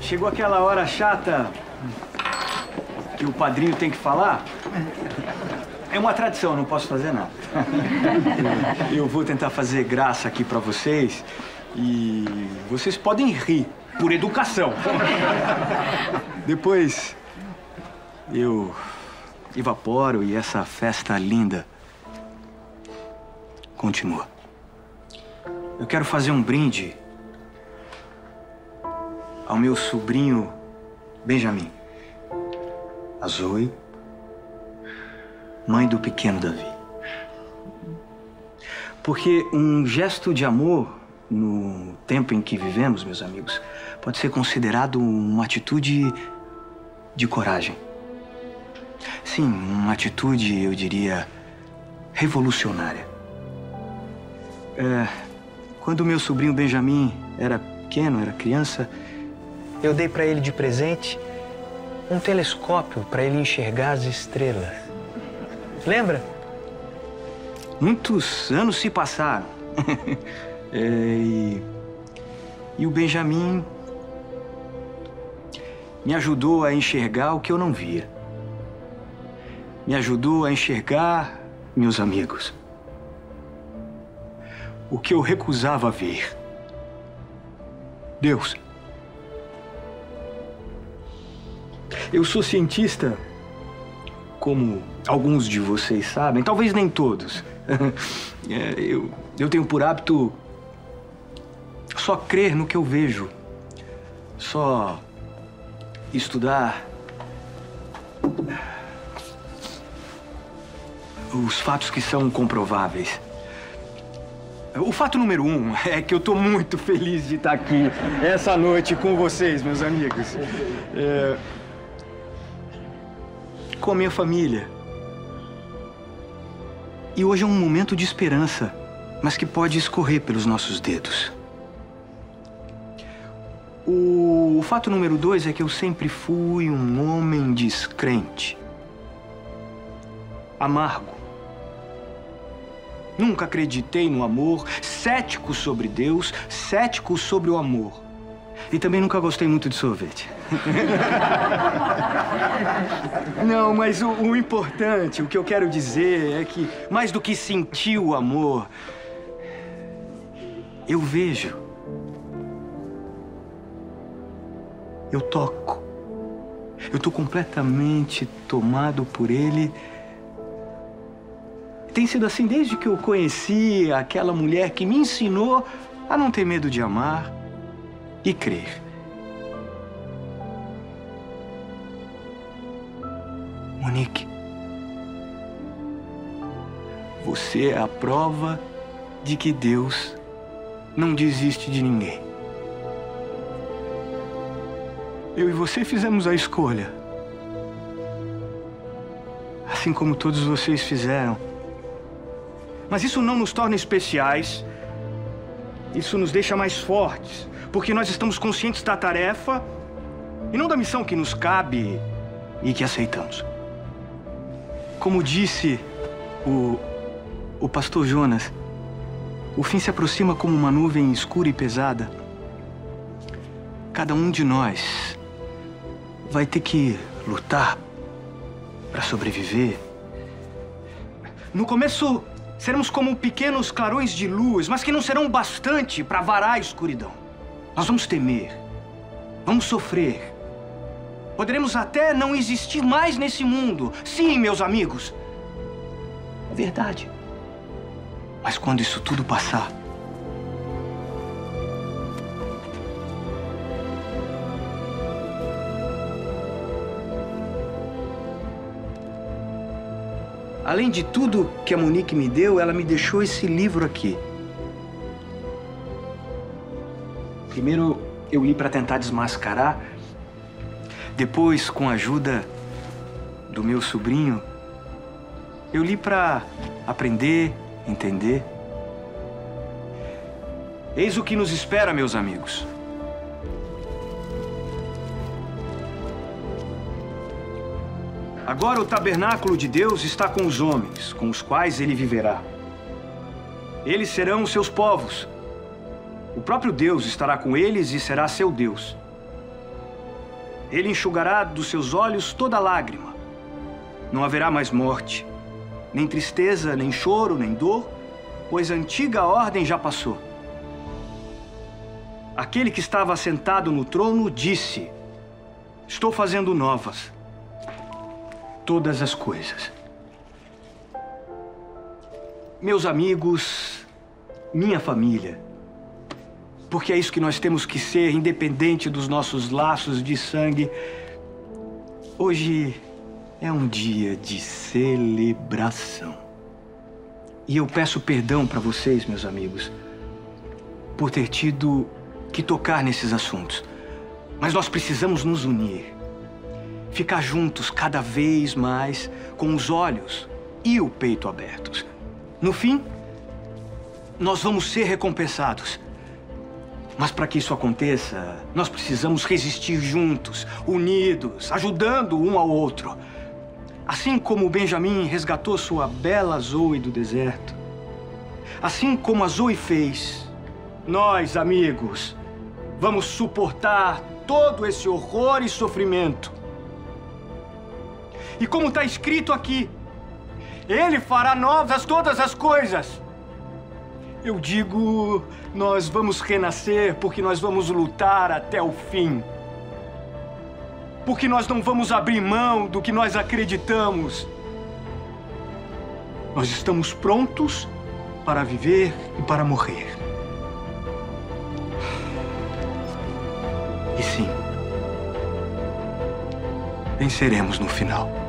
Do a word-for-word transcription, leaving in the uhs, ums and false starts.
chegou aquela hora chata que o padrinho tem que falar. É uma tradição, eu não posso fazer nada. Eu vou tentar fazer graça aqui pra vocês e vocês podem rir, por educação. Depois eu evaporo e essa festa linda continua. Eu quero fazer um brinde ao meu sobrinho Benjamin, a Zoe, mãe do pequeno Davi. Porque um gesto de amor, no tempo em que vivemos, meus amigos, pode ser considerado uma atitude de coragem. Sim, uma atitude, eu diria, revolucionária. É, quando meu sobrinho Benjamin era pequeno, era criança, eu dei para ele de presente um telescópio para ele enxergar as estrelas. Lembra? Muitos anos se passaram. é, e, e o Benjamin me ajudou a enxergar o que eu não via. Me ajudou a enxergar, meus amigos, o que eu recusava ver. Deus. Eu sou cientista, como alguns de vocês sabem, talvez nem todos. É, eu, eu tenho por hábito só crer no que eu vejo, só estudar os fatos que são comprováveis. O fato número um é que eu tô muito feliz de estar aqui essa noite com vocês, meus amigos. É... Com a minha família. E hoje é um momento de esperança, mas que pode escorrer pelos nossos dedos. O, o fato número dois é que eu sempre fui um homem descrente. Amargo. Nunca acreditei no amor, cético sobre Deus, cético sobre o amor. E também nunca gostei muito de sorvete. Não, mas o, o importante, o que eu quero dizer é que, mais do que sentir o amor, eu vejo. Eu toco. Eu tô completamente tomado por ele. Tem sido assim desde que eu conheci aquela mulher que me ensinou a não ter medo de amar e crer. Monique, você é a prova de que Deus não desiste de ninguém. Eu e você fizemos a escolha, assim como todos vocês fizeram. Mas isso não nos torna especiais. Isso nos deixa mais fortes, porque nós estamos conscientes da tarefa e não da missão que nos cabe e que aceitamos. Como disse o, o pastor Jonas, o fim se aproxima como uma nuvem escura e pesada. Cada um de nós vai ter que lutar para sobreviver. No começo, seremos como pequenos clarões de luz, mas que não serão bastante para varar a escuridão. Nós vamos temer, vamos sofrer. Poderemos até não existir mais nesse mundo. Sim, meus amigos. É verdade. Mas quando isso tudo passar, além de tudo que a Monique me deu, ela me deixou esse livro aqui. Primeiro eu li para tentar desmascarar. Depois, com a ajuda do meu sobrinho, eu li para aprender, entender. Eis o que nos espera, meus amigos. Agora o tabernáculo de Deus está com os homens, com os quais ele viverá. Eles serão os seus povos. O próprio Deus estará com eles e será seu Deus. Ele enxugará dos seus olhos toda lágrima. Não haverá mais morte, nem tristeza, nem choro, nem dor, pois a antiga ordem já passou. Aquele que estava sentado no trono disse: estou fazendo novas todas as coisas. Meus amigos, minha família, porque é isso que nós temos que ser, independente dos nossos laços de sangue. Hoje é um dia de celebração. E eu peço perdão para vocês, meus amigos, por ter tido que tocar nesses assuntos. Mas nós precisamos nos unir, ficar juntos cada vez mais, com os olhos e o peito abertos. No fim, nós vamos ser recompensados. Mas para que isso aconteça, nós precisamos resistir juntos, unidos, ajudando um ao outro. Assim como Benjamim resgatou sua bela Zoe do deserto, assim como a Zoe fez, nós, amigos, vamos suportar todo esse horror e sofrimento. E como está escrito aqui, Ele fará novas todas as coisas. Eu digo, nós vamos renascer porque nós vamos lutar até o fim. Porque nós não vamos abrir mão do que nós acreditamos. Nós estamos prontos para viver e para morrer. E sim, venceremos no final.